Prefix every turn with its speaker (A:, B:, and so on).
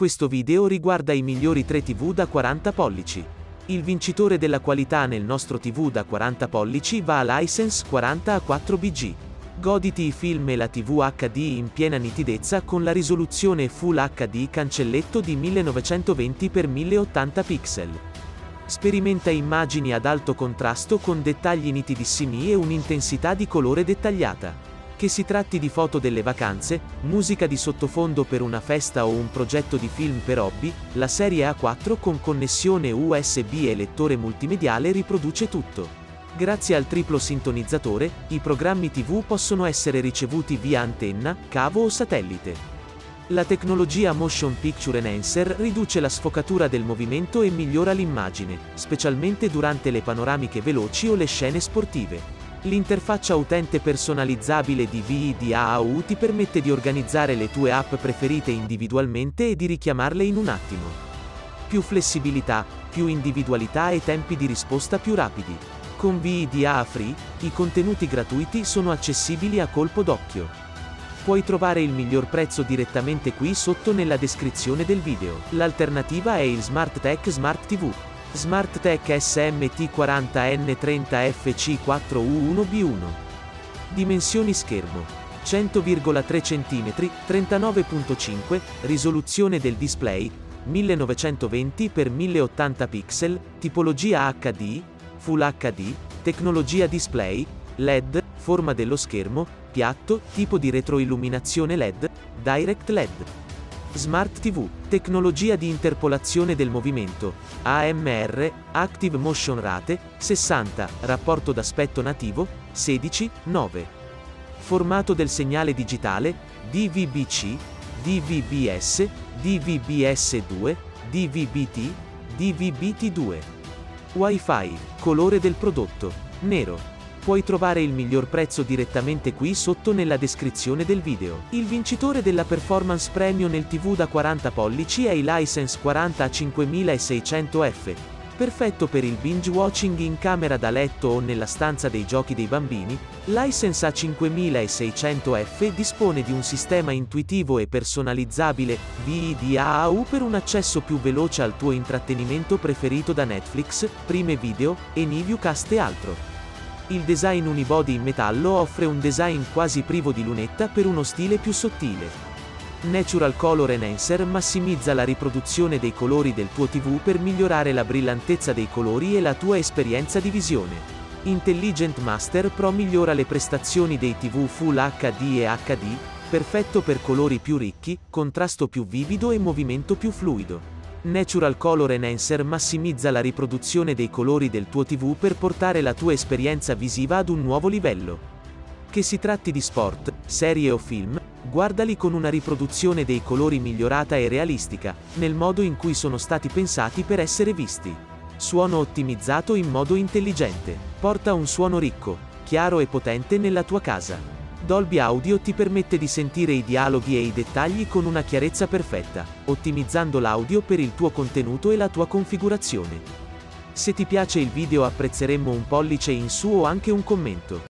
A: Questo video riguarda i migliori 3 TV da 40 pollici. Il vincitore della qualità nel nostro TV da 40 pollici va a License 40A4BG. Goditi i film e la TV HD in piena nitidezza con la risoluzione Full HD cancelletto di 1920x1080 pixel. Sperimenta immagini ad alto contrasto con dettagli nitidissimi e un'intensità di colore dettagliata. Che si tratti di foto delle vacanze, musica di sottofondo per una festa o un progetto di film per hobby, la serie A4 con connessione USB e lettore multimediale riproduce tutto. Grazie al triplo sintonizzatore, i programmi TV possono essere ricevuti via antenna, cavo o satellite. La tecnologia Motion Picture Enhancer riduce la sfocatura del movimento e migliora l'immagine, specialmente durante le panoramiche veloci o le scene sportive. L'interfaccia utente personalizzabile di VIDAA ti permette di organizzare le tue app preferite individualmente e di richiamarle in un attimo. Più flessibilità, più individualità e tempi di risposta più rapidi. Con VIDAA Free, i contenuti gratuiti sono accessibili a colpo d'occhio. Puoi trovare il miglior prezzo direttamente qui sotto nella descrizione del video. L'alternativa è il SmartTech Smart TV. SmartTech SMT40N30FC4U1B1. Dimensioni schermo: 100,3 cm, 39.5, risoluzione del display, 1920x1080 pixel, tipologia HD, Full HD, tecnologia display, LED, forma dello schermo, piatto, tipo di retroilluminazione LED, Direct LED. Smart TV, tecnologia di interpolazione del movimento, AMR, Active Motion Rate, 60, rapporto d'aspetto nativo, 16, 9. Formato del segnale digitale, DVB-C, DVB-S, DVB-S2, DVB-T, DVB-T2. Wi-Fi, colore del prodotto, nero. Puoi trovare il miglior prezzo direttamente qui sotto nella descrizione del video. Il vincitore della Performance Premium nel TV da 40 pollici è il License 40A5600F. Perfetto per il binge watching in camera da letto o nella stanza dei giochi dei bambini, License A5600F dispone di un sistema intuitivo e personalizzabile VIDAA per un accesso più veloce al tuo intrattenimento preferito da Netflix, Prime Video, Viewcast e altro. Il design unibody in metallo offre un design quasi privo di lunetta per uno stile più sottile. Natural Color Enhancer massimizza la riproduzione dei colori del tuo TV per migliorare la brillantezza dei colori e la tua esperienza di visione. Intelligent Master Pro migliora le prestazioni dei TV Full HD e HD, perfetto per colori più ricchi, contrasto più vivido e movimento più fluido. Natural Color Enhancer massimizza la riproduzione dei colori del tuo TV per portare la tua esperienza visiva ad un nuovo livello. Che si tratti di sport, serie o film, guardali con una riproduzione dei colori migliorata e realistica, nel modo in cui sono stati pensati per essere visti. Suono ottimizzato in modo intelligente. Porta un suono ricco, chiaro e potente nella tua casa. Dolby Audio ti permette di sentire i dialoghi e i dettagli con una chiarezza perfetta, ottimizzando l'audio per il tuo contenuto e la tua configurazione. Se ti piace il video apprezzeremmo un pollice in su o anche un commento.